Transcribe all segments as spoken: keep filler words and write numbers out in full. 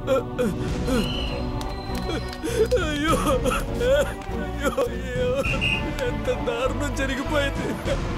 అయ్యో అయ్యో అయ్యో ఎంత దారుణం జరిగిపోయింది.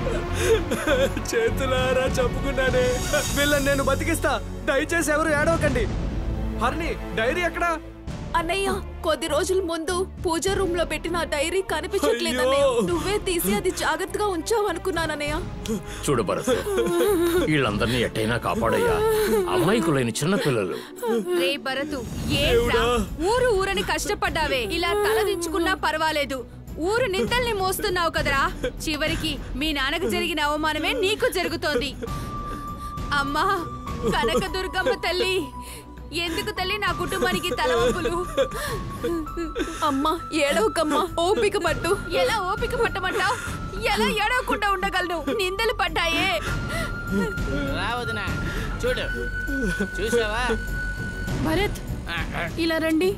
చేతులారా చంపుకున్నానే. వీళ్ళని నేను బతికిస్తా, దయచేసి ఎవరు ఏడవకండి. హరిణి, డైరీ ఎక్కడా? అన్నయ్య, కొద్ది రోజుల ముందు పూజ రూమ్ లో పెట్టిన డైరీ కనిపించట్లేదు అన్నయ్య. నువ్వే తీసి అది జాగ్రత్తగా ఉంచావు అనుకున్నానన్నయ్య. చూడు భరత్, వీళ్ళందరినీ ఎట్టయినా కాపాడయ్యా. అమాయకులైన చిన్న పిల్లలు. రే భరతు, ఏంట్రా ఊరు ఊరని కష్టపడ్డావే, ఇలా తలదించుకున్నా పర్వాలేదు. ఊరు నిందల్ని మోస్తున్నావు కదరా. చివరికి మీ నాన్నకు జరిగిన అవమానమే నీకు జరుగుతోంది. అమ్మా కనకదుర్గమ్మ తల్లి, ఎందుకు తల్లి నా కుటుంబానికి తలవంపులు? అమ్మా ఏడవకమ్మా, ఓపిక పట్టు. ఎలా ఓపిక పట్టమంటావు? ఎలా ఏడవకుండా ఉండగలను? నిందలు పడ్డాయే. రావదునా, చూడు చూసావా? భరత్ ఇలా రండి.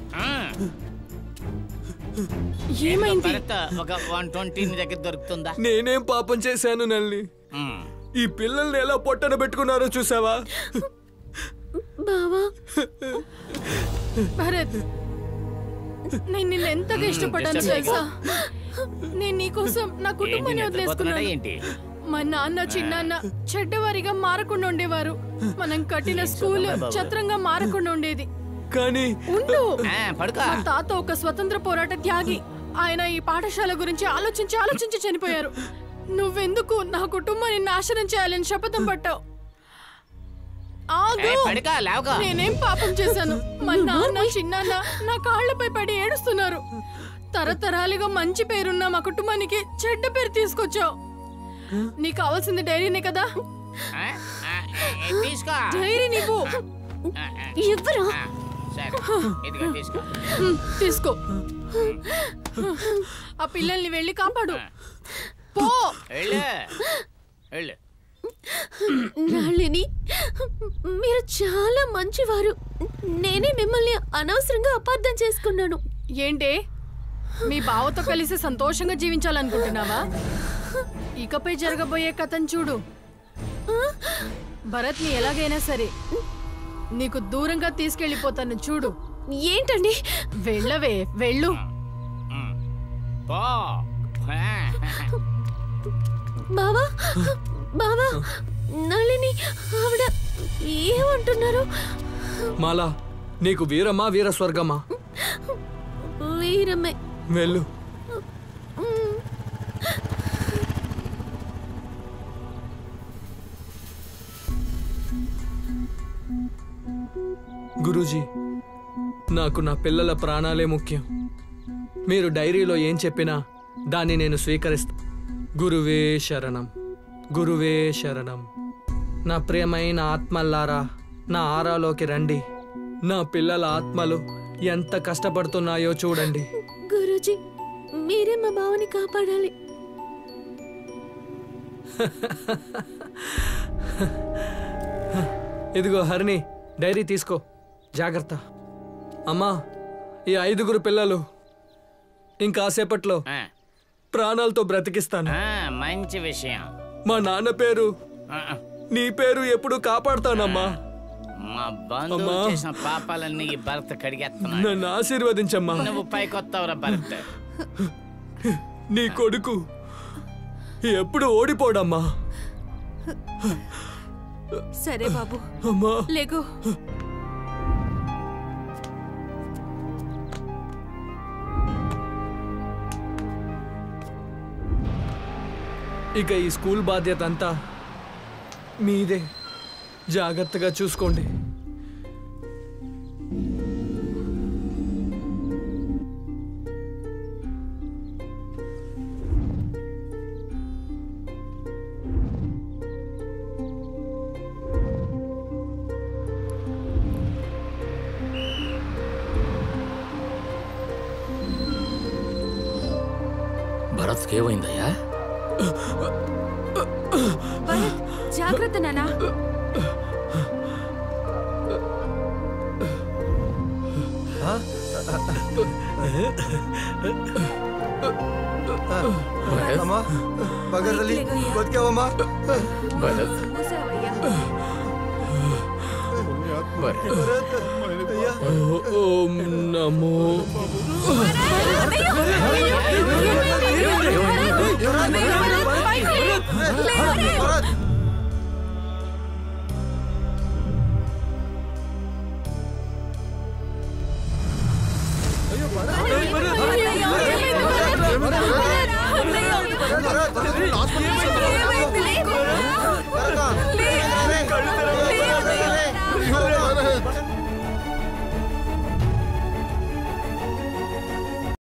ఏమైంది? ఒక వన్ ట్వంటీ దగ్గర దొరుకుతుందా? నేనేం పాపం చేశాను నల్ని? ఈ పిల్లల్ని ఎలా పొట్టన పెట్టుకున్నారో చూసావా? బావా భరత్, నేను నిన్ను ఎంతగా ఇష్టపడ్డాను తెలుసా? నేను నీకోసం నా కుటుంబాన్ని వదిలేసుకున్నాను. మా నాన్న చిన్నాన్న చెడ్డవారిగా మారకుండా ఉండేవారు. మనం కట్టిన స్కూల్ ఛత్రంగా మారకుండా ఉండేది. కానీ ఉండు, మా తాత ఒక స్వతంత్ర పోరాట త్యాగి. ఆయన ఈ పాఠశాల గురించి ఆలోచించి ఆలోచించి చనిపోయారు. నువ్వెందుకు నా కుటుంబాన్ని నాశనం చేయాలని శపథం పట్టావు? నేనేం పాపం చేశాను? మా నాన్న చిన్నాన్న నా కాళ్లపై పడి ఏడుస్తున్నారు. తరతరాలుగా మంచి పేరున్న మా కుటుంబానికి చెడ్డ పేరు తీసుకొచ్చావు. నీకు కావాల్సింది డైరీనే కదా? డైరీ నీవు తీసుకో. ఆ పిల్లల్ని వెళ్ళి కాపాడు. పో. నళిని, మీరు చాలా మంచివారు. నేనే మిమ్మల్ని అనవసరంగా అపార్థం చేసుకున్నాను. ఏంటే, మీ బావతో కలిసి సంతోషంగా జీవించాలనుకుంటున్నావా? ఇకపై జరగబోయే కథను చూడు. భరత్ ని ఎలాగైనా సరే నీకు దూరంగా తీసుకెళ్లిపోతాను చూడు. ఏంటండి? వెళ్ళవే, వెళ్ళు. బావా బావా, నళిని ఆవిడ ఏమంటున్నారు? మాలా, నీకు వీరమా వీర స్వర్గమా? వీరమే. వెళ్ళు. గురూజీ, నాకు నా పిల్లల ప్రాణాలే ముఖ్యం. మీరు డైరీలో ఏం చెప్పినా దాన్ని నేను స్వీకరిస్తా. గురువే శరణం, గురువే శరణం. నా ప్రియమైన ఆత్మల్లారా, నా ఆరాలోకి రండి. నా పిల్లల ఆత్మలు ఎంత కష్టపడుతున్నాయో చూడండి. గురూజీ, మీరే మా బావని కాపాడాలి. ఇదిగో హరిణి, డైరీ తీసుకో, జాగ్రత్త. అమ్మా, ఈ ఐదుగురు పిల్లలు ఇంకాసేపట్లో ప్రాణాలతో బ్రతికిస్తాను. మంచి విషయం. మా నాన్న పేరు, నీ పేరు ఎప్పుడు కాపాడుతానమ్మా. మా బంధువు చేసిన పాపాలన్నీ ఈ భరత్ కడిగేస్తున్నాడు. నన్ను ఆశీర్వదించమ్మా. నువ్వు పైకొత్తావురా భరత్. నీ కొడుకు ఎప్పుడు ఓడిపోడమ్మా. సరే బాబు, అమ్మా లేకు. ఇక ఈ స్కూల్ బాధ్యత అంతా మీదే. జాగ్రత్తగా చూసుకోండి. భరత్కి ఏమైందయ్యా? జాగ్రత్త నానా. అమ్మా, బగర్రలి బతికావమ్మా? భరత్, అయ్యా ఓం నమో